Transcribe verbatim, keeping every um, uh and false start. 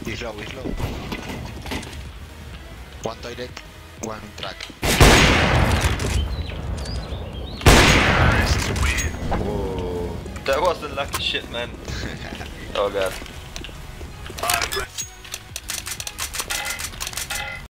He's low, he's low. One toilet, one track. Whoa. That was the lucky shit, man. Oh god.